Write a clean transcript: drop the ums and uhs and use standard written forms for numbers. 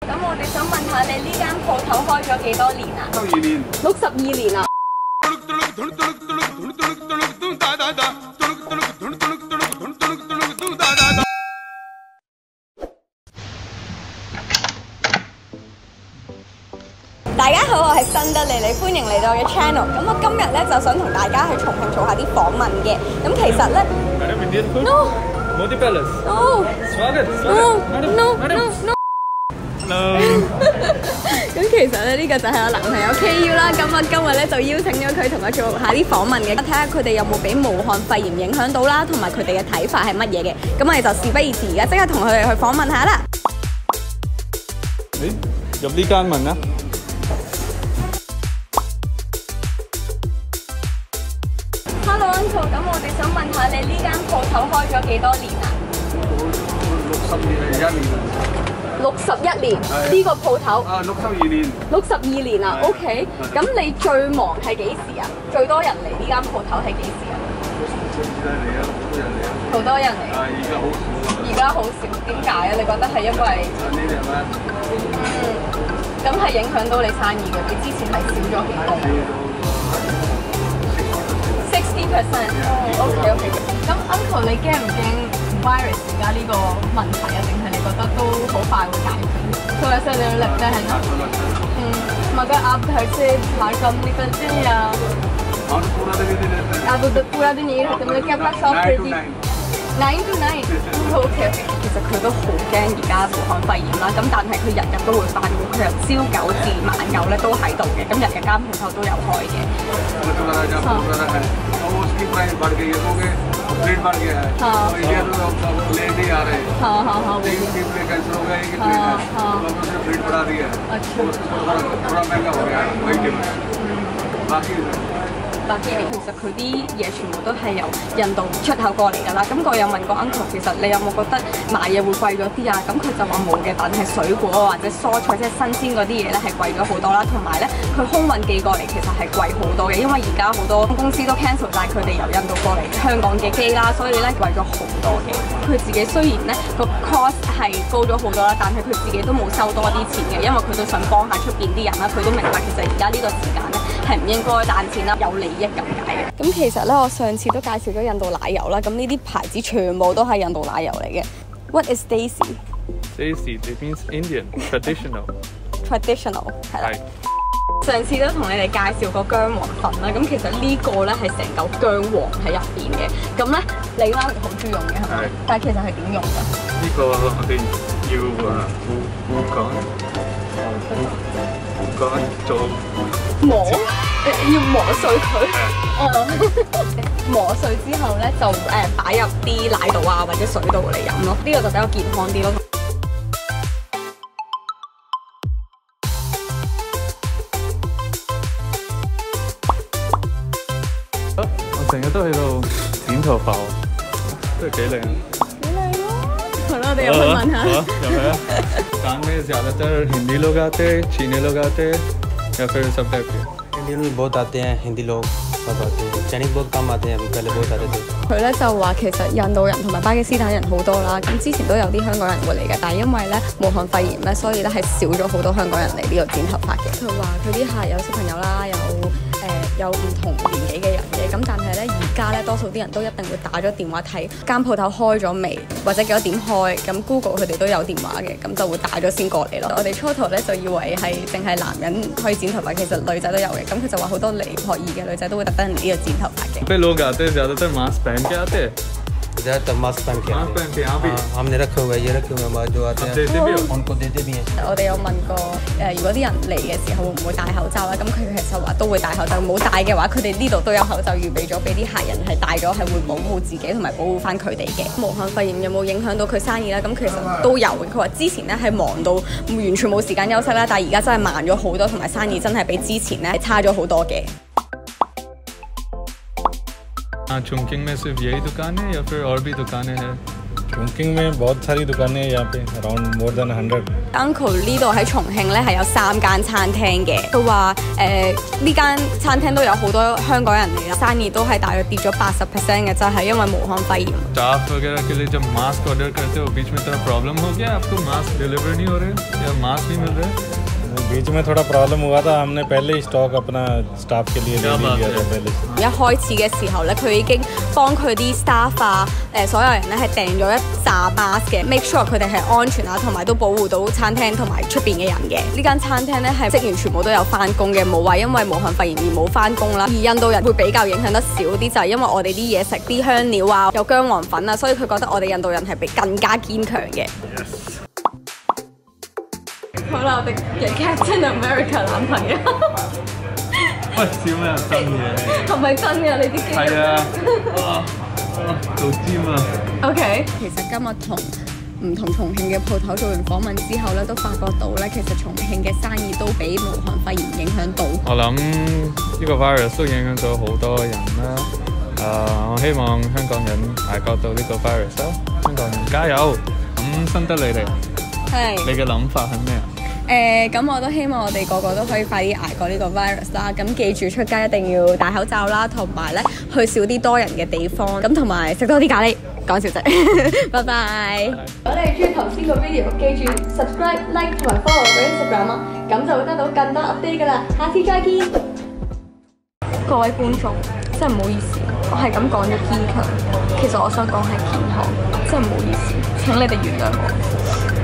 咁我哋想問下你呢間鋪頭開咗幾多年啊 62年。 62年啊！大家好，我係新德莉莉，歡迎嚟到我嘅 channel。咁我今日咧就想同大家去重慶做下啲訪問嘅。咁其實咧 Madam Indian food? No Modi Palace. No Swagat. No Madam. No Madam. No。 Hello. 咁其實咧呢個就係我男朋友 KU 啦，咁我今日咧就邀請咗佢同我做下啲訪問嘅，睇下佢哋有冇俾武漢肺炎影響到啦，同埋佢哋嘅睇法係乜嘢嘅。咁我哋就事不宜遲，而家即刻同佢哋去訪問下啦。 入呢間問啦。 Hello Uncle， 咁我哋想問下你呢間鋪頭開咗幾多年啊？61年呢個鋪頭。 62年。 62年啊 ，OK。咁你最忙係幾時啊？最多人嚟呢間鋪頭係幾時啊？好多人嚟。而家好少。點解啊？你覺得係因為？咁係影響到你生意嘅，比之前係少咗幾多？60%。OK。咁 Uncle 你驚唔驚 virus 而家呢個問題啊？定係你覺得都好快會解決？थोड़ा सा डर लगता है ना। मगर आप घर से बाहर कब निकलते हैं या आप उधर पूरा दिन यही रहते मतलब कि आपका शॉप 9 to 9 OK。 其實佢都好驚而家武漢肺炎啦，咁但係佢日日都會返嘅，佢由朝9至晚9咧都喺度嘅，咁日日間鋪頭都有開嘅。रेट बढ़ गया है। तो इंडिया तो प्लेन नहीं आ रहे। हाँ। प्लेन कैंसिल हो गया, एक प्लेन है। तो उसने रेट बढ़ा दिया है। अच्छा। थोड़ा महंगा हो गया है वही के बाकी 其實佢啲嘢全部都係由印度出口過嚟㗎啦。咁我有問過 Uncle， 其實你有冇覺得買嘢會貴咗啲啊？咁佢就話冇嘅，但係水果或者蔬菜即係新鮮嗰啲嘢咧係貴咗好多啦。同埋咧，佢空運寄過嚟其實係貴好多嘅，因為而家好多公司都 cancel 晒佢哋由印度過嚟香港嘅機啦，所以咧貴咗好多嘅。佢自己雖然咧個 cost 係高咗好多啦，但係佢自己都冇收多啲錢嘅，因為佢都想幫下出邊啲人啦。佢都明白其實而家呢個時間咧係唔應該賺錢啦，有利益咁解嘅。咁其實咧，我上次都介紹咗印度奶油啦，咁呢啲牌子全部都係印度奶油嚟嘅。What is Desi? Desi, it means Indian, traditional. Traditional 係啦。上次都同你哋介紹過薑黃粉啦，咁其實呢個咧係成嚿薑黃喺入邊嘅。咁咧，你媽咪好中意用嘅係咪？但係其實係點用㗎？ 呢個我哋要講做磨，要磨碎佢。磨碎之後咧就擺入啲奶度啊或者水度嚟飲咯，呢個就比較健康啲咯。 我成日都喺度剪頭髮，都係幾靚。 幾靚咯！好啦，我哋入去問下。 入去啊！कान में ज़्यादातर हिंदी लोग आते हैं, चीनी लोग आते हैं, या फिर सब टाइप के। इंडियन भी बहुत आते हैं, हिंदी लोग सब आते हैं, चाइनीज बहुत कम आते हैं, अभी पहले बहुत आते थे। 佢咧就話其實印度人同埋巴基斯坦人好多啦，咁之前都有啲香港人會嚟嘅，但係因為咧武漢肺炎咧，所以咧係少咗好多香港人嚟呢度剪頭髮嘅。佢話佢啲客有小朋友啦，有唔同年紀嘅人嘅，咁但係咧而家咧多數啲人都一定會打咗電話睇間鋪頭開咗未，或者幾多點開，咁 Google 佢哋都有電話嘅，咁就會打咗先過嚟咯。我哋初頭咧就以為係淨係男人可以剪頭髮，其實女仔都有嘅，咁佢就話好多嚟學藝嘅女仔都會特登嚟呢度剪頭髮嘅。 पे लोग आते हैं ज़्यादातर मास्क पहन के आते हैं। ज़्यादातर मास्क पहन के आते हैं। यहाँ भी हमने रखे हुए ये रखे हुए हैं जो आते हैं उनको देते भी हैं। 我哋有問過如果啲人嚟嘅時候會唔會戴口罩啦？咁佢其實話都會戴口罩，冇戴嘅話，佢哋呢度都有口罩預備咗俾啲客人，係戴咗係會保護自己同埋保護翻佢哋嘅。武漢肺炎有冇影響到佢生意咧？咁其實都有嘅。佢話之前咧係忙到完全冇時間休息啦，但係而家真係慢咗好多，同埋生意真係比之前咧係差咗好多嘅。 हाँ चुंकिंग में सिर्फ यही दुकान है या फिर और भी दुकानें हैं? चुंकिंग में बहुत सारी दुकानें हैं यहाँ पे around more than 100。 Uncle 呢度喺重慶咧係有3間餐廳嘅，佢話呢間餐廳都有好多香港人嚟啦，生意都係大約跌咗80% 嘅，就係因為武漢肺炎。 staff वगैरह के लिए जब मास्क ऑर्डर करते हो बीच में थोड़ा प्रॉब्लम हो गया, आपको मास्क डिलीवर नहीं हो रहे या मास्क नहीं मिल रहे? बीच में थोड़ा प्रॉब्लम हुआ था, हमने पहले ही स्टॉक अपना स्टाफ के लिए ले लिया था पहले。 一開始嘅時候咧，佢已經幫佢啲 staff 啊，所有人咧係訂咗一紮 mask 嘅 ，make sure 佢哋係安全啊，同埋都保護到餐廳同埋出邊嘅人嘅。呢間餐廳咧係職員全部都有翻工嘅，冇話因為武漢肺炎而冇翻工啦。而印度人會比較影響得少啲，就係因為我哋啲嘢食啲香料啊，有薑黃粉啊，所以佢覺得我哋印度人係比更加堅強嘅。好啦，我哋嘅 Captain America 男朋友。 喂，笑咩啊？真嘢。 係咪真嘅？你啲肌肉？ 係啊。做尖啊。 OK。其實今日同唔同重慶嘅鋪頭做完訪問之後咧，都發覺到咧，其實重慶嘅生意都俾武漢肺炎影響到。 我諗呢個 virus 都影響咗好多人啦。我希望香港人捱過到呢個 virus 啦。香港人加油！咁新得你哋，你嘅諗法係咩啊？ 咁我都希望我哋個個都可以快啲捱過呢個 virus 啦。咁記住出街一定要戴口罩啦，同埋咧去少啲多人嘅地方。咁同埋食多啲咖喱。講笑啫，拜拜。如果你係中意頭先個 video， 記住 subscribe、like 同埋 follow 我 Instagram 啊，咁就會得到更多 update 噶啦。下次再見。各位觀眾，真係唔好意思，我係咁講咗堅強，其實我想講係健康，真係唔好意思，請你哋原諒我。